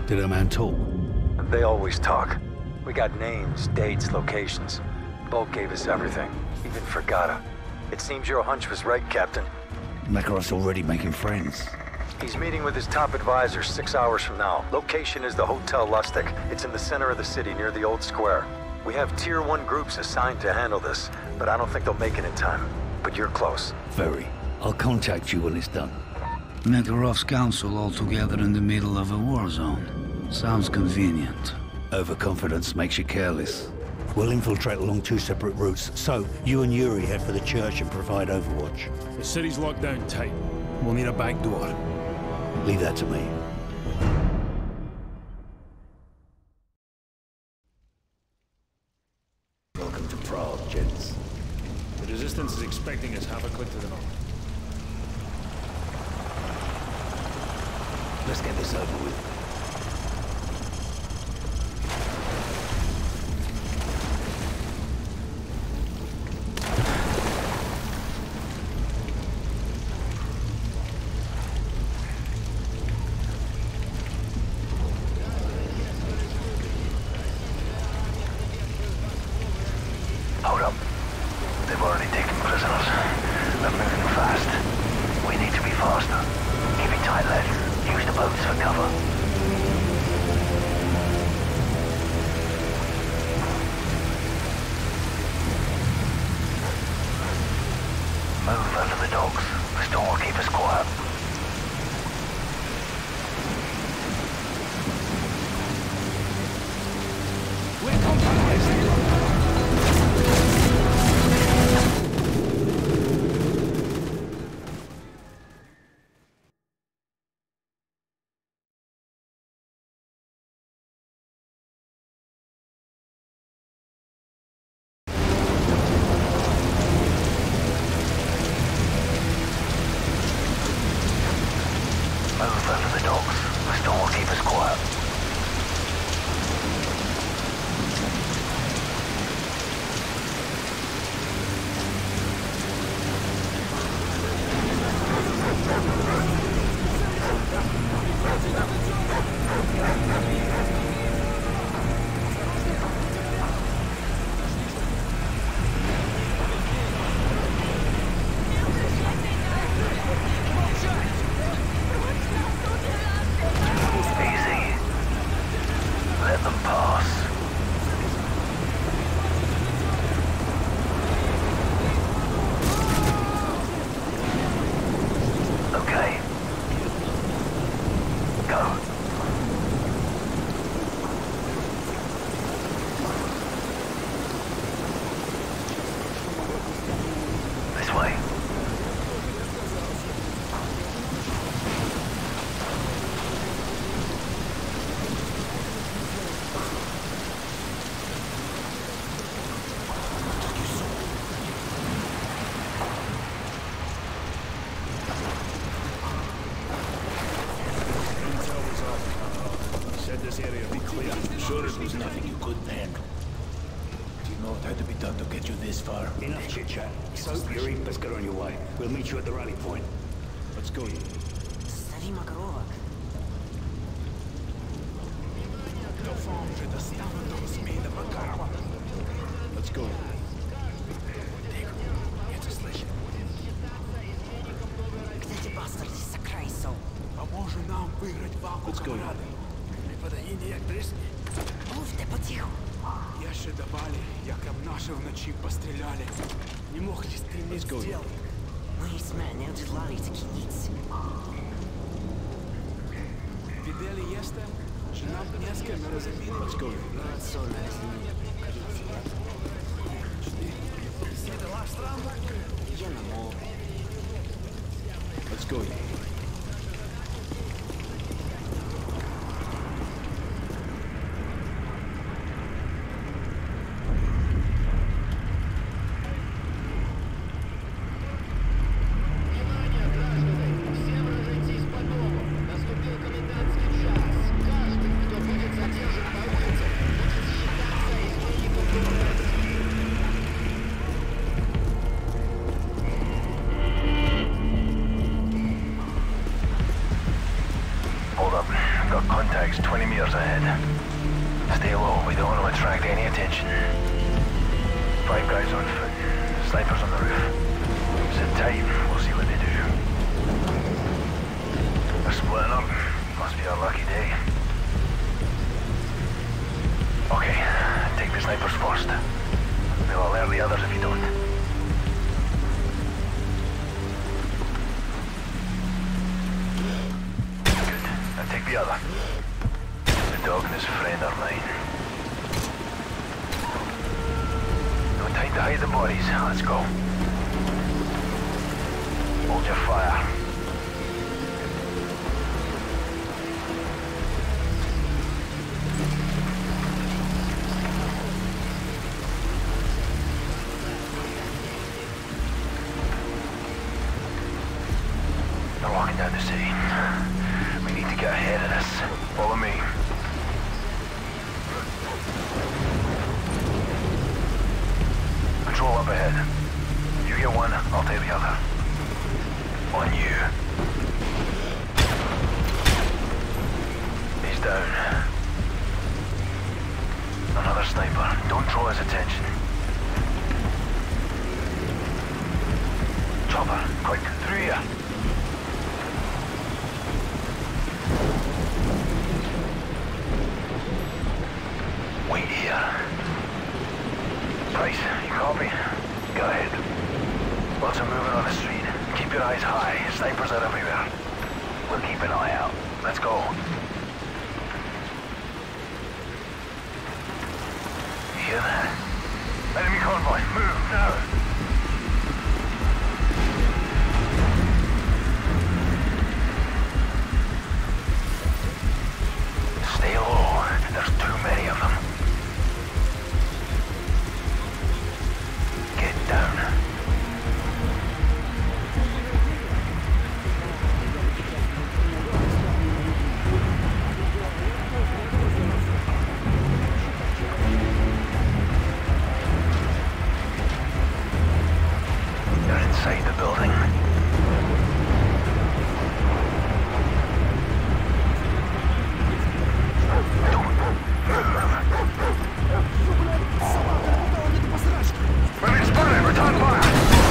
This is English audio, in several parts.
Did a man talk? They always talk. We got names, dates, locations. Bolt gave us everything, even Fragata. It seems your hunch was right, Captain. Makarov's already making friends. He's meeting with his top advisor 6 hours from now. Location is the Hotel Lustig. It's in the center of the city near the old square. We have Tier 1 groups assigned to handle this, but I don't think they'll make it in time. But you're close. Very. I'll contact you when it's done. Makarov's council all together in the middle of a war zone. Sounds convenient. Overconfidence makes you careless. We'll infiltrate along 2 separate routes, so you and Yuri head for the church and provide overwatch. The city's locked down tight. We'll need a back door. Leave that to me. Welcome to Prague, gents. The Resistance is expecting us half a click to the north. Let's get this over with. Hold up. They've already taken prisoners. They're moving fast. We need to be faster. Keep it tight, lads. Use the boats for cover. Move under the docks. The storm will keep us quiet. Move under the docks. The storm will keep us quiet. Sure it was nothing you couldn't handle. Do you know what had to be done to get you this far? Enough chit-chat. Soap, Yuri, let's get on your way. We'll meet you at the rally point. Let's go. Stavi Makarova. Let's go. Где эти бастарди с Крайсом? Поможе нам выиграть ваку, камарады. Припадаїння як дресні. Мовте потиху. Я ще давали, як наші вночі постріляли. Не могли стріміть сделать. Мої смене одіслали такі ніц. Видели єсте, що нам не з ким розуміти. Let's go. Соль на землі. Сідала штраму. Я на мову. Let's go. Snipers on the roof. Sit tight, we'll see what they do. They're splitting up. Must be our lucky day. Okay, take the snipers first. They'll alert the others if you don't. Good. Now take the other. The dog and his friend are mine. No time to hide the bodies. Let's go. Hold your fire. They're walking down the city. We need to get ahead of this. Follow me. Patrol up ahead. You get one, I'll take the other. On you. He's down. Another sniper. Don't draw his attention. Chopper, quick, through here. Wait here. Price, you copy? Go ahead. Lots of movement on the street. Keep your eyes high. Snipers are everywhere. We'll keep an eye out. Let's go. You hear that? Enemy convoy. Move, now. Stay low. There's too many of them. Get down. They're inside the building. We've been spotted! Return fire!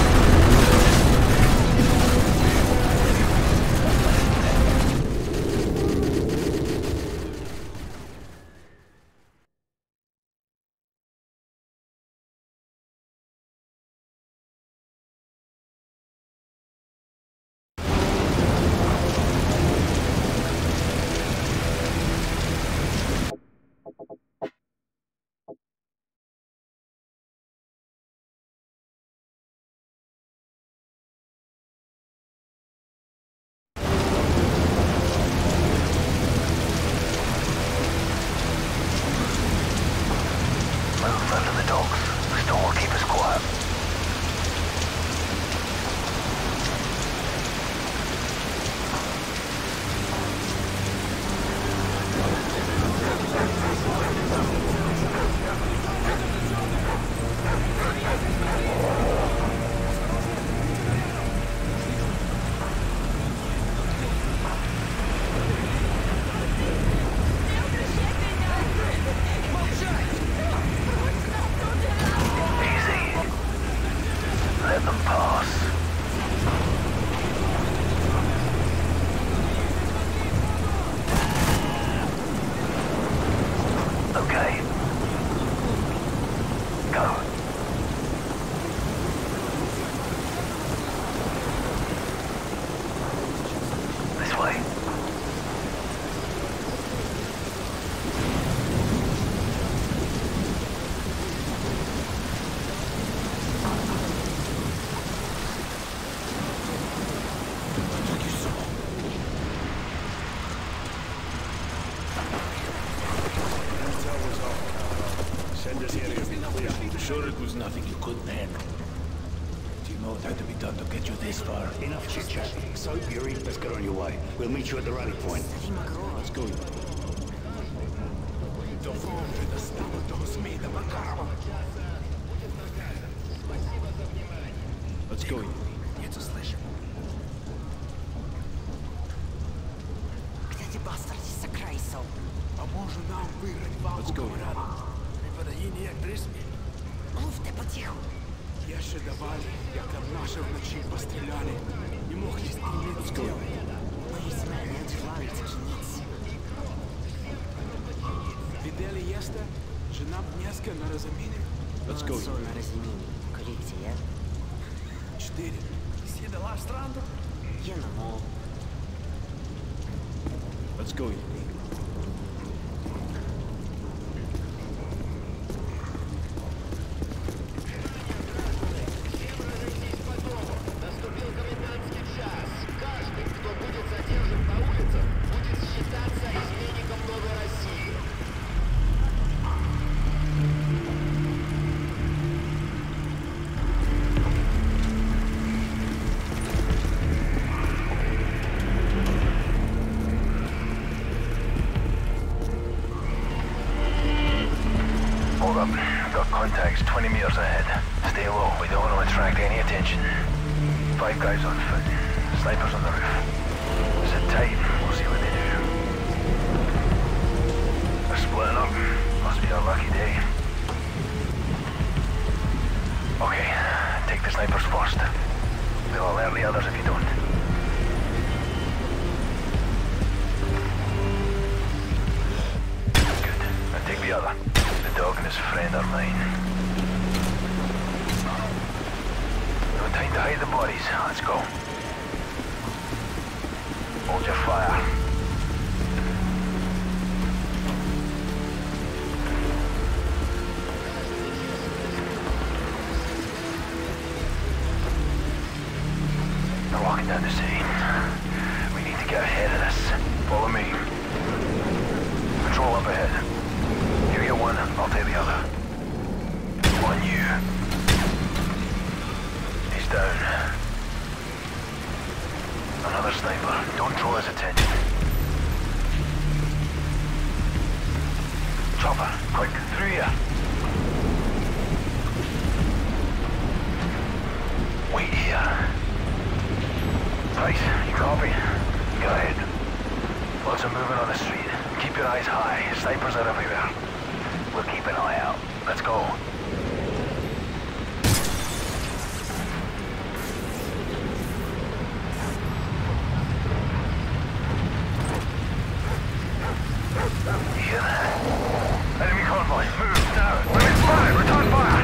Move under the dogs. The storm will keep us quiet. Let them pass. Okay. Go. This way. Send this area clear. Sure it was nothing you couldn't handle. Do you know what had to be done to get you this far? Enough chit-chat. Soap, Yuri, let's get on your way. We'll meet you at the rally point. Let's go. Let's go. Nie to słyszę. Где эти бастарди за край Soap? Поможе нам выиграть валку, Let's go. Камаров. Не подойди, не як дресни. Ловте потиху. Jeszcze давали, як наші вночі постріляли. Не могли стріляти. Боюсь, мене відчувають кінець. Видели єсте? Že nám dneska na rozumíní? Let's go. Молодцо на розумінні. Коллекція. 4. Сідала странду? Є на мол. Let's go. Наступил комендантский час. Каждый, кто будет задержан на улицах, будет считаться изменником Новой России. Hold up. Got contacts 20 meters ahead. Stay low. We don't want to attract any attention. 5 guys on foot. Snipers on the roof. Sit tight. We'll see what they do. They're splitting up. Must be a lucky day. Okay. Take the snipers first. We'll alert the others if you don't. Good. Now take the other. The dog and his friend are mine. No time to hide the bodies. Let's go. Hold your fire. They're walking down the city. We need to get ahead of this. Follow me. Patrol up ahead. You get one, I'll take the other. On you. He's down. Another sniper. Don't draw his attention. Chopper, quick, through here. Wait here. Right, you copy? Go ahead. Lots of movement on the street. Keep your eyes high. Snipers are everywhere. We'll keep an eye out. Let's go. You hear that? Enemy convoy. Move now. Limit fire. Return fire.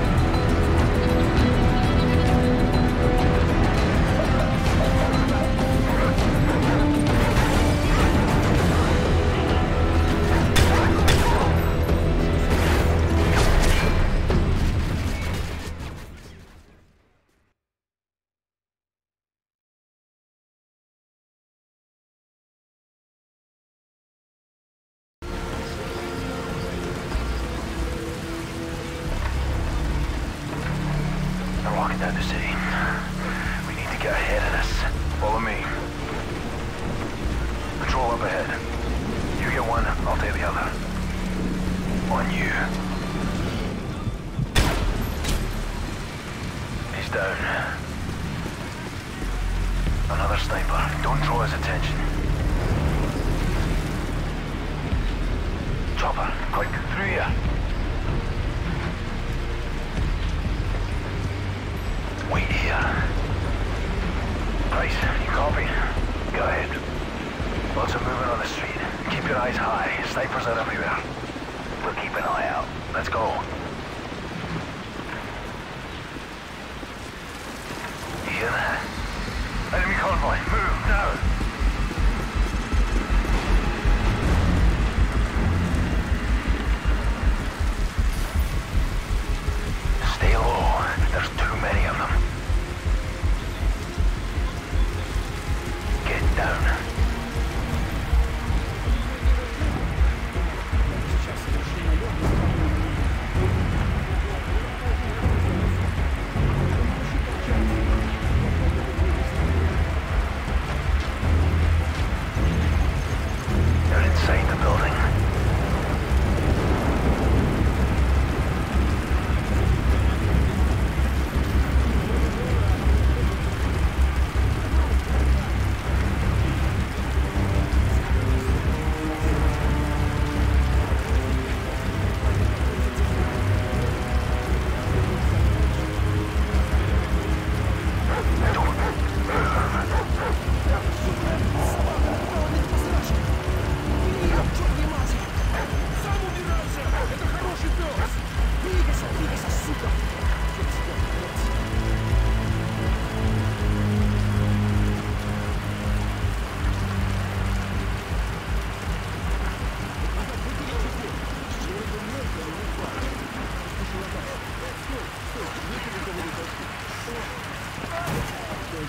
They're walking down the city. We need to get ahead of this. Follow me. Patrol up ahead. You get one, I'll take the other. On you. He's down. Another sniper. Don't draw his attention. Chopper, quick, through here. Wait here. Price, you copy? Go ahead. Lots of movement on the street. Keep your eyes high. Snipers are everywhere. We'll keep an eye out. Let's go. You hear that? Enemy convoy. Move now. Stay low. There's too many of them. Get down.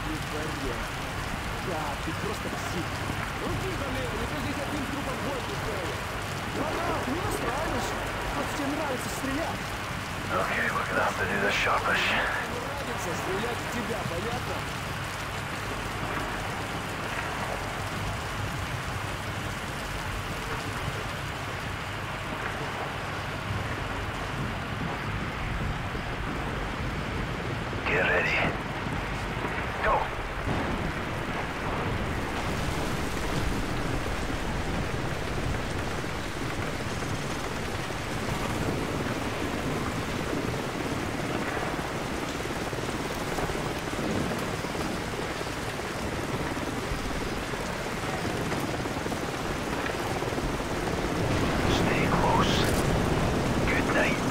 Не творя. Да, ты просто псих. Руки замер, никто здесь одним трупом больше стоит. Ладно, не настраиваешь. Вот тебе нравится стрелять. Okay, we're gonna have to do this sharpish. Нравится стрелять в тебя, понятно? Get ready. Go! Stay close. Good night.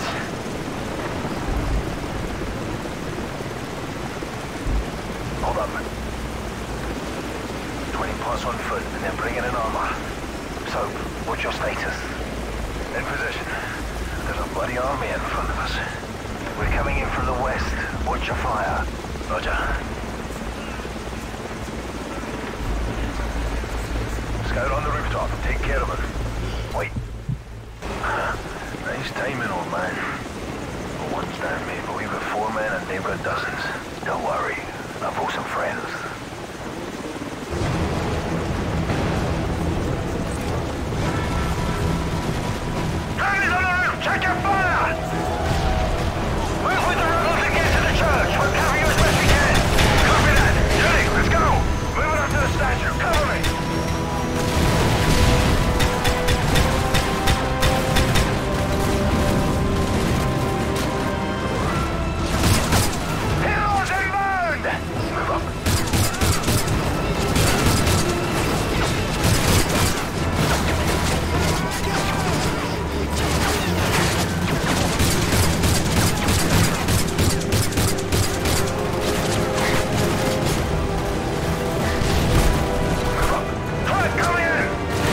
Hold up. 20 plus on foot, and then bring in an armor. So, what's your status? In position. There's a bloody army in front of us. We're coming in from the west. Watch your fire. Roger. Scout on the rooftop. Take care of it. Wait. Nice timing, old man. Well, one's down, mate, but we've got 4 men and they've got dozens. Don't worry. I've got some friends. Guys on the roof! Check your fire! Move with the rebels and get to the church! We'll cover you as best we can! Copy that! Judy, let's go! Moving up to the statue. Cover me! Heroes inbound! Move up. Move up. Truck coming in!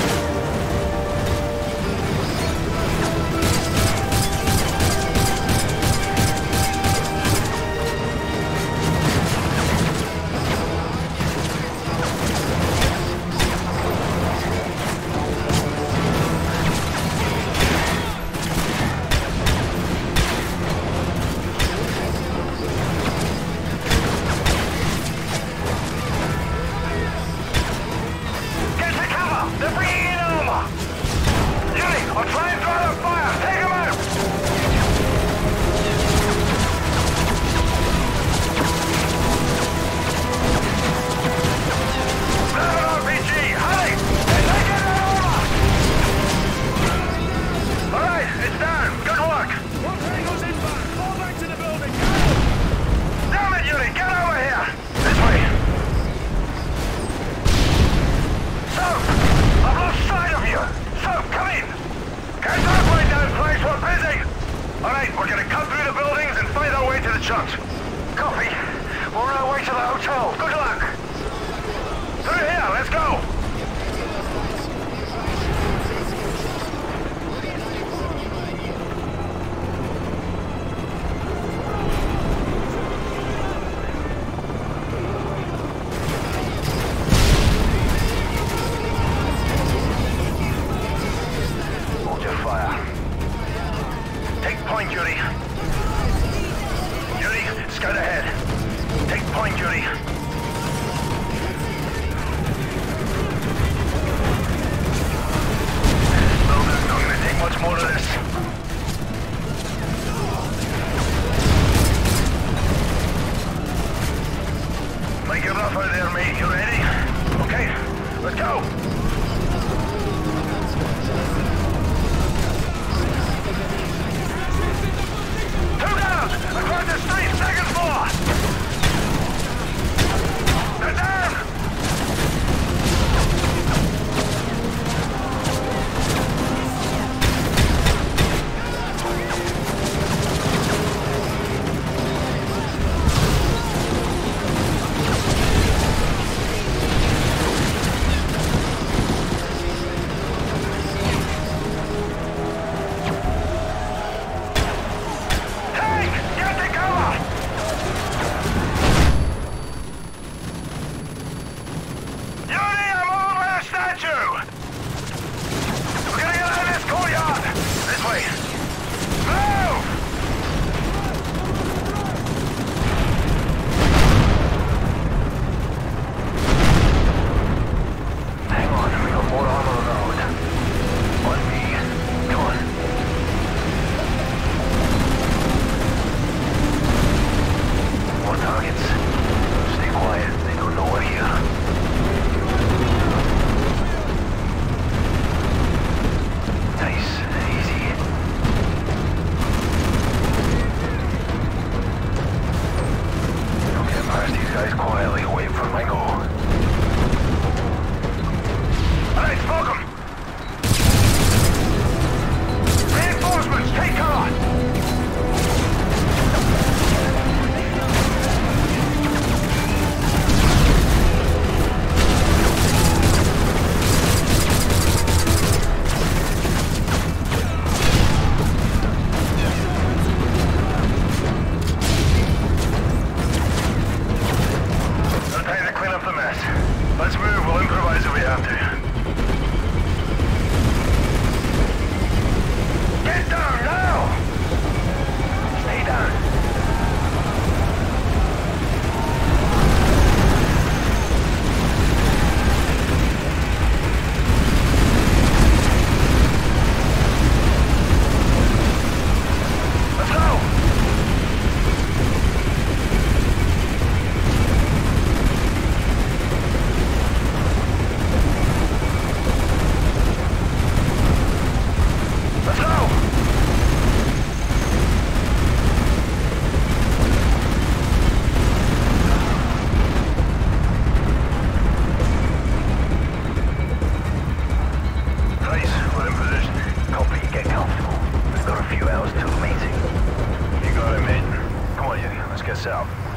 Get to cover! They're bringing in armor! Judy, I'll try and draw the fire! Take them out! Grab an RPG! Hurry! They're taking the armor! Alright, it's down. Good work! One Tango's inbound! Fall back to the building! Damn it, Yuri! Get over here! This way! Soap! I've lost sight of you! Soap, come in! Can't talk right now, place. We're busy! Alright, we're gonna cut through the buildings and find our way to the church. Copy. We're on our way to the hotel. Good luck! Through here, let's go! Hold your fire. Take point, Yuri. Yuri, scout ahead. Take point, Yuri. Building's not gonna take much more of this. Make it rough out there, mate. You ready? Okay, let's go. Two down! Across the street, second floor! us out.